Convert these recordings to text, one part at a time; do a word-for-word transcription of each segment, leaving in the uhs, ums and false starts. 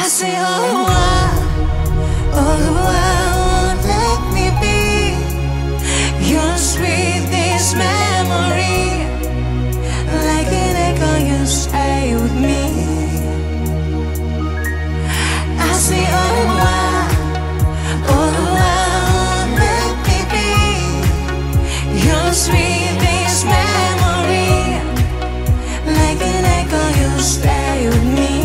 say, oh, why, oh, why won't let me be your sweetest memory? Like an echo, you stay with me. I say, oh, why, oh, why won't let me be your sweetest memory? Like an echo, you stay with me.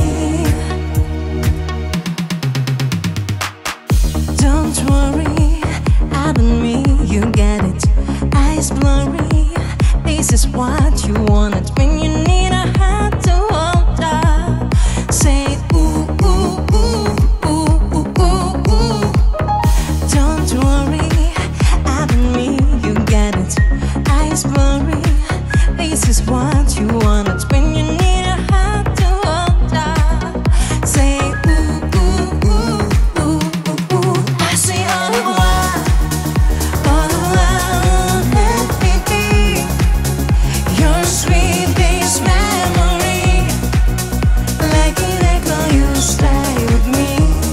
Don't worry, I don't mean you get it. Eyes blurry, this is what you wanted. When you need a hand to hold up, say ooh, ooh, ooh, ooh, ooh, ooh, ooh. Don't worry, I don't mean you get it. Eyes blurry, this is what you wanted. When you need a hand to hold up, say ooh, ooh, ooh, ooh, ooh, ooh. I say oh, why, oh, why won't let me be your sweetest memory? Like an echo, you stay with me.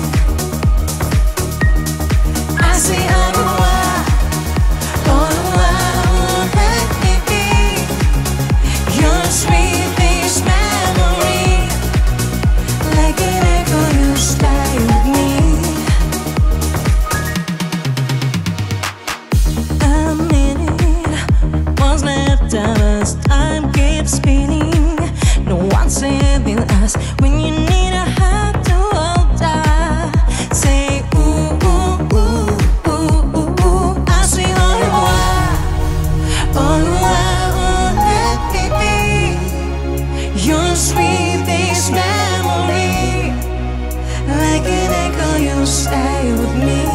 I say oh, why, oh, why won't let me be your sweetest memory? Like an echo, you stay with me. A minute was left of us, time keeps spinning. No one saving us when you need a hand to hold up. Say ooh, ooh, ooh, ooh, ooh, ooh. I say oh, why, oh, why won't let me be your sweetest memory? Like an echo, you stay with me.